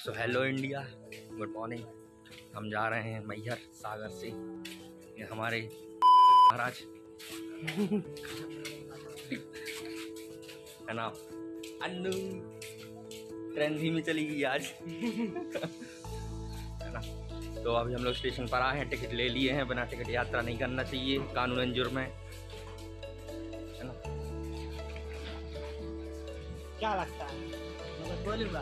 सो hello India, good morning. हम जा रहे हैं मैहर सागर से। ये हमारे महाराज है ना। अन्नू ट्रेन धीमी चली गई आज है ना। तो अभी हम लोग स्टेशन पर आए हैं, टिकट ले लिए हैं। बिना टिकट यात्रा नहीं करना चाहिए, कानूनन जुर्म है ना। क्या लगता है? बोलूँगा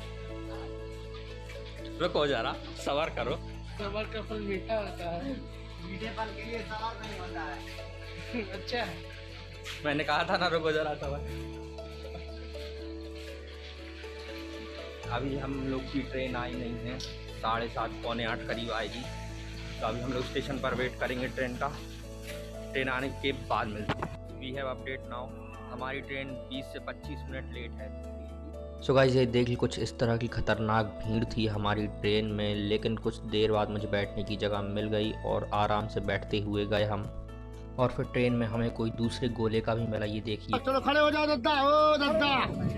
रुको जरा, सबर करो। सबर का फल मीठा होता है। मीठे फल के लिए सबर नहीं होता है। अच्छा है। मैंने कहा था ना, रुको जरा, सबर। अभी हम लोग की ट्रेन आई नहीं है, 7:30 पौने 8 करीब आएगी। तो अभी हम लोग स्टेशन पर वेट करेंगे ट्रेन का। ट्रेन आने के बाद मिलते हैं। वी हैव अपडेट नाउ, हमारी ट्रेन 20 से 25 मिनट लेट है। सो गाइस, ये देख ली, कुछ इस तरह की खतरनाक भीड़ थी हमारी ट्रेन में, लेकिन कुछ देर बाद मुझे बैठने की जगह मिल गई और आराम से बैठते हुए गए हम। और फिर ट्रेन में हमें कोई दूसरे गोले का भी मिला, ये देखिए। चलो खड़े हो जाओ दद्दा, ओ दद्दा।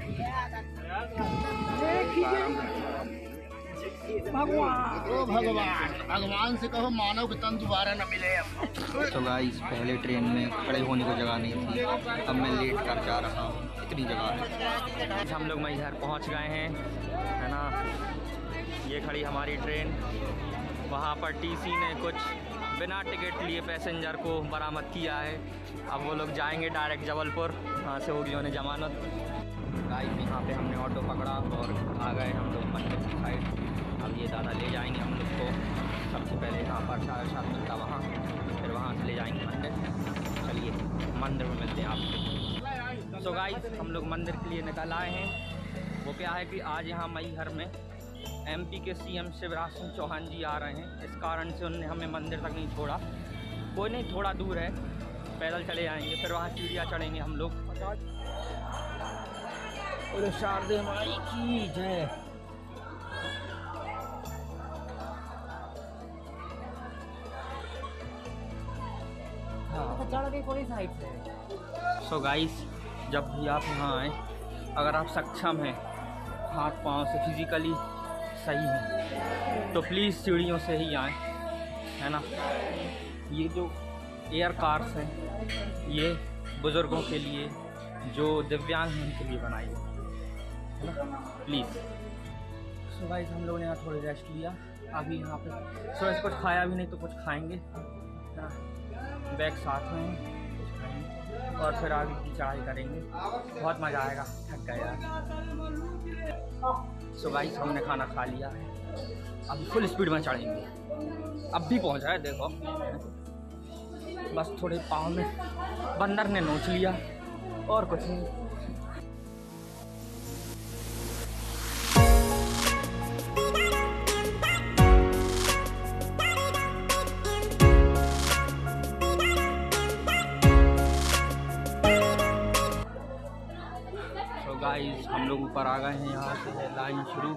भगवान, ओ भगवान, भगवान से कहो मानव के तन दोबारा न मिले। तो गाइस, पहले ट्रेन में खड़े होने को जगह नहीं थी, अब मैं लेट कर जा रहा हूँ, इतनी जगह है। हम लोग मैहर पहुँच गए हैं, है ना। ये खड़ी हमारी ट्रेन। वहाँ पर टीसी ने कुछ बिना टिकट लिए पैसेंजर को बरामद किया है। अब वो लोग जाएंगे डायरेक्ट जबलपुर, वहाँ से होगी उन्हें जमानत। गाइस, यहाँ पे हमने ऑटो पकड़ा और आ गए हम लोग मंदिर की साइड। अब ये दादा ले जाएंगे हम लोग को। सबसे पहले यहाँ पर साथ मिलता, वहाँ फिर वहाँ से ले जाएंगे मंदिर। चलिए मंदिर में मिलते हैं आपको। तो गाइस, हम लोग मंदिर के लिए निकल आए हैं। वो क्या है कि आज यहाँ मैहर में MP के CM शिवराज सिंह चौहान जी आ रहे हैं। इस कारण से उन्होंने हमें मंदिर तक नहीं छोड़ा। कोई नहीं, थोड़ा दूर है, पैदल चले जाएंगे, फिर वहाँ सीढ़ियाँ चढ़ेंगे हम लोग। बोलो शारदे माई की जय। कोई साइड से। सो गाइस, जब भी आप यहाँ आएँ, अगर आप सक्षम हैं, हाथ पाँव से फिजिकली सही हैं, तो प्लीज़ सीढ़ियों से ही आएँ, है ना। ये जो एयर कार्स हैं, ये बुज़ुर्गों के लिए, जो दिव्यांग हैं, उनके लिए बनाई है ना, प्लीज़। सो गाइस, हम लोगों ने यहाँ थोड़ी रेस्ट लिया। अभी यहाँ पे सुबह कुछ खाया भी नहीं, तो कुछ खाएंगे, है ना। बैग साथ में है, कुछ खाएंगे और फिर आगे की चढ़ाई करेंगे। बहुत मज़ा आएगा, थक गए यार। सो गाइस, हमने खाना खा लिया है, अभी फुल स्पीड में चढ़ेंगे। अब भी पहुँच रहे, देखो, बस थोड़े पाँव में बंदर ने नोच लिया और कुछ नहीं। तो गाइस, हम लोग ऊपर आ गए हैं, यहाँ से है लाइन शुरू।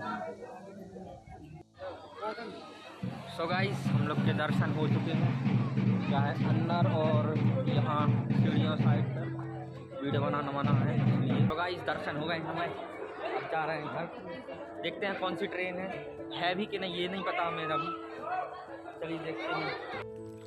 सो गाइस, हम लोग के दर्शन हो चुके हैं, क्या है अंदर, और यहाँ सीढ़ियों साइड पर वीडियो बनाना मना है, इसलिए। तो गाइस, दर्शन हो गए हमें, अब जा रहे हैं घर। देखते हैं कौन सी ट्रेन है भी कि नहीं, ये नहीं पता मेरा भी। चलिए देखते हैं।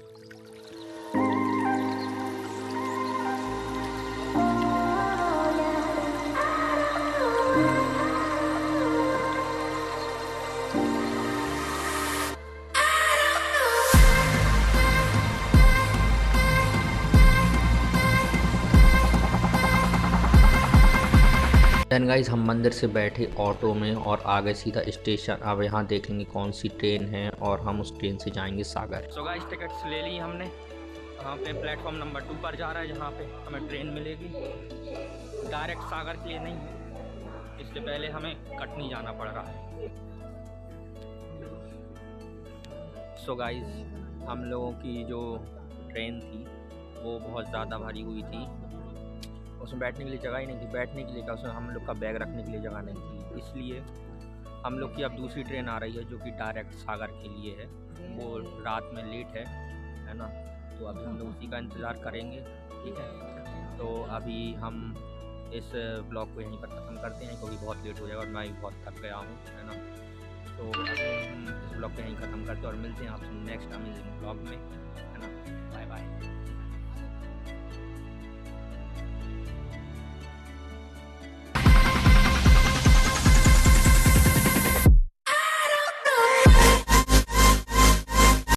देन गाइस, हम मंदिर से बैठे ऑटो में और आगे सीधा स्टेशन। अब यहाँ देख लेंगे कौन सी ट्रेन है और हम उस ट्रेन से जाएंगे सागर। सो गाइस, टिकट्स ले ली हमने। यहाँ पे प्लेटफॉर्म नंबर 2 पर जा रहा है, जहाँ पे हमें ट्रेन मिलेगी। डायरेक्ट सागर के लिए नहीं है, इससे पहले हमें कटनी जाना पड़ रहा है। सो गाइस, हम लोगों की जो ट्रेन थी वो बहुत ज़्यादा भरी हुई थी, उसमें बैठने के लिए जगह ही नहीं थी। बैठने के लिए क्या, उसमें हम लोग का बैग रखने के लिए जगह नहीं थी, इसलिए हम लोग की अब दूसरी ट्रेन आ रही है, जो कि डायरेक्ट सागर के लिए है। वो रात में लेट है ना। तो अभी हम लोग उसी का इंतज़ार करेंगे, ठीक है। तो अभी हम इस ब्लॉग को यहीं पर ख़त्म करते हैं, क्योंकि बहुत लेट हो जाएगा और मैं भी बहुत थक गया हूँ, है ना। को यहीं ख़त्म करते हैं और मिलते हैं आपसे नेक्स्ट अमेजिंग ब्लॉग में, है ना। Bye bye.